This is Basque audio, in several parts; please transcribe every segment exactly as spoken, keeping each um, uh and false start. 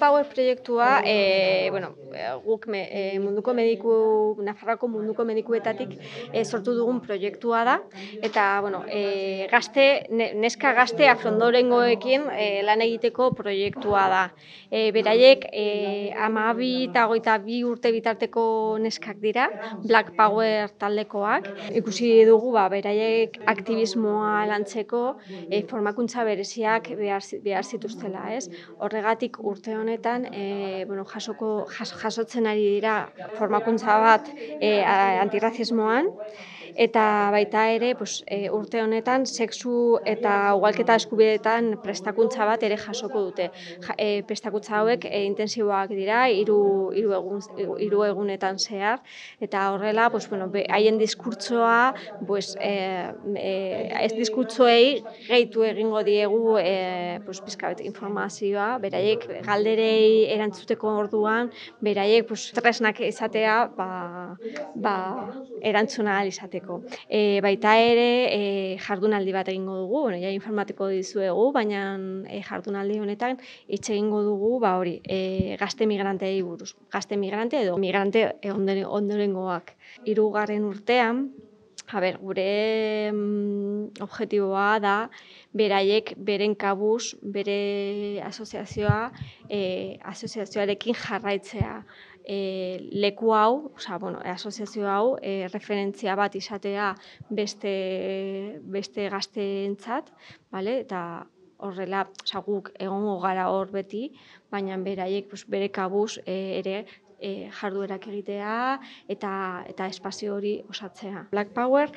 Power proiektua, e, bueno, guk me, e, munduko mediku, Nafarroako munduko medikuetatik e, sortu dugun proiektua da, eta bueno, e, gazte, neska gazte afrondorengoekin e, lan egiteko proiektua da. E, beraiek e, amabi eta hogeita bi urte bitarteko neskak dira, Black Power taldekoak. Ikusi dugu, ba, beraiek aktivismoa lantzeko e, formakuntza bereziak behar, behar zituztela, ez? Horregatik urte honetan e, bueno, jasoko, jas, jasotzen ari dira formakuntza bat e, antirrazismoan, eta baita ere pues, e, urte honetan sexu eta ugalketa eskubideetan prestakuntza bat ere jasoko dute. Ja, e, prestakuntza hauek e, intensiboak dira, hiru hiru egun, hiru egunetan zehar, eta horrela pues, bueno, be, haien diskurtsoa pues, e, e, ez diskurtsoei gehitu egingo diegu e, pues, pizkabet informazioa, beraiek galderei erantzuteko orduan, beraiek pues, tresnak izatea ba, ba, erantzuna ahal izateko. E, baita ere e, jardunaldi bat egingo dugu, bueno, ja informatiko dizuegu, baina e, jardunaldi honetan hitz egingo dugu ba hori, e, gazte migrantei buruz. Gazte migrante edo migrante ondorengoak. Hirugarren urtean, a ber, gure mm, objektiboa da beraiek beren kabuz, bere asoziazioa, e, asoziazioarekin jarraitzea. E, leku hau, osea, bueno, asoziazio hau, e, referentzia bat izatea beste, beste gazteentzat, vale? Eta horrela, osea, guk egongo gara hor beti, baina beraiek pues, bere kabuz e, ere E, jarduerak egitea eta eta espazio hori osatzea. Black Power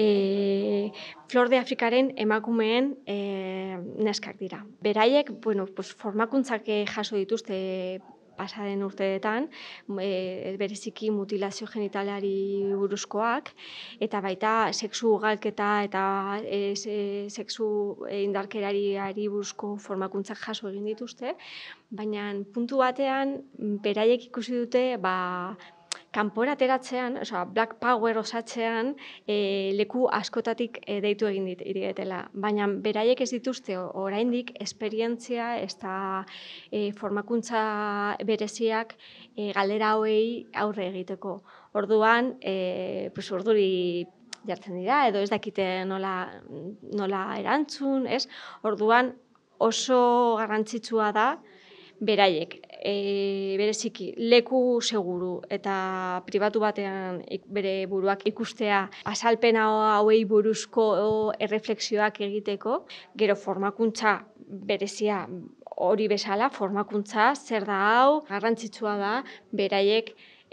e, Flor de Afrikaren emakumeen e, neskak dira. Beraiek, bueno, pues, formakuntzak jaso dituzte pasaren urteetan, e, bereziki mutilazio genitalari buruzkoak, eta baita sexu ugalketa eta e, sexu indarkerari buruzko formakuntzak jaso egin dituzte, baina puntu batean beraiek ikusi dute ba, kanpora ateratzean, osea, Black Power osatzean, e, leku askotatik e, deitu egin dietela. Baina beraiek ez dituzte oraindik esperientzia eta e, formakuntza bereziak e, galdera hauei aurre egiteko. Orduan, e, pues, urduri jartzen dira, edo ez dakite nola, nola erantzun, ez? Orduan, oso garrantzitsua da beraiek, e, bereziki leku seguru eta pribatu batean bere buruak ikustea azalpena hauei buruzko erreflexioak egiteko, gero formakuntza berezia hori bezala, formakuntza zer da hau, garrantzitsua da beraiek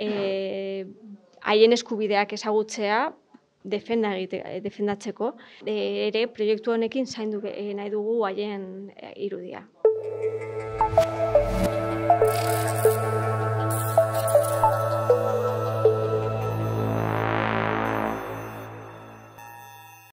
e, haien eskubideak ezagutzea, defenda egite, defendatzeko, e, ere proiektu honekin zaindu nahi dugu haien irudia.